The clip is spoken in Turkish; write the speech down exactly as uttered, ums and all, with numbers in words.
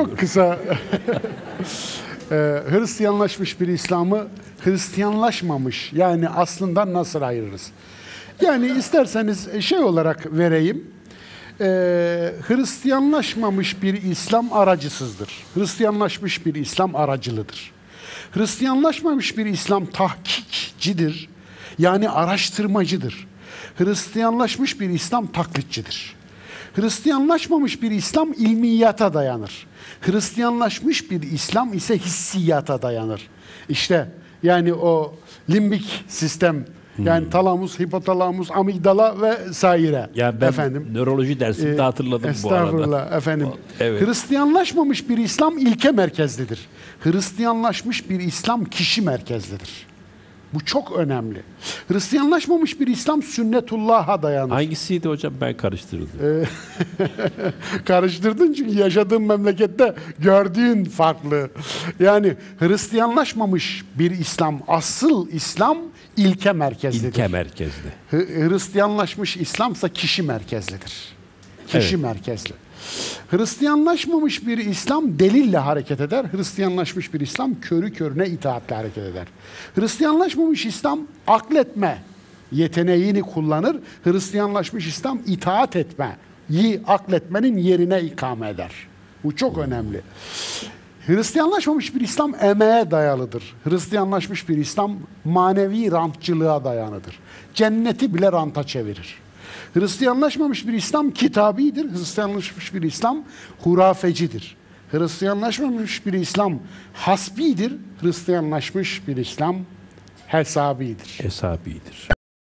Çok kısa. e, Hristiyanlaşmış bir İslam'ı Hristiyanlaşmamış, yani aslında nasıl ayırırız? Yani isterseniz şey olarak vereyim. E, Hristiyanlaşmamış bir İslam aracısızdır. Hristiyanlaşmış bir İslam aracılıdır. Hristiyanlaşmamış bir İslam tahkikcidir. Yani araştırmacıdır. Hristiyanlaşmış bir İslam taklitçidir. Hristiyanlaşmamış bir İslam ilmiyata dayanır. Hristiyanlaşmış bir İslam ise hissiyata dayanır. İşte yani o limbik sistem, yani talamus, hipotalamus, amigdala ve saire. Ya ben efendim, nöroloji dersinde e, hatırladım bu arada. Estağfurullah efendim. Evet. Hristiyanlaşmamış bir İslam ilke merkezlidir. Hristiyanlaşmış bir İslam kişi merkezlidir. Bu çok önemli. Hristiyanlaşmamış bir İslam sünnetullah'a dayanır. Hangisiydi hocam? Ben karıştırdım. Karıştırdın çünkü yaşadığın memlekette gördüğün farklı. Yani Hristiyanlaşmamış bir İslam, asıl İslam ilke merkezlidir. İlke merkezli. Hristiyanlaşmış İslamsa kişi merkezlidir. Kişi Evet. merkezli. Hristiyanlaşmamış bir İslam delille hareket eder. Hristiyanlaşmış bir İslam körü körüne itaatle hareket eder. Hristiyanlaşmamış İslam akletme yeteneğini kullanır. Hristiyanlaşmış İslam itaat etmeyi akletmenin yerine ikame eder. Bu çok önemli. Hristiyanlaşmamış bir İslam emeğe dayalıdır. Hristiyanlaşmış bir İslam manevi rantçılığa dayanıdır. Cenneti bile ranta çevirir. Hristiyanlaşmamış bir İslam kitabidir. Hristiyanlaşmış bir İslam hurafecidir. Hristiyanlaşmamış bir İslam hasbidir. Hristiyanlaşmış bir İslam hesabidir. Hesabidir.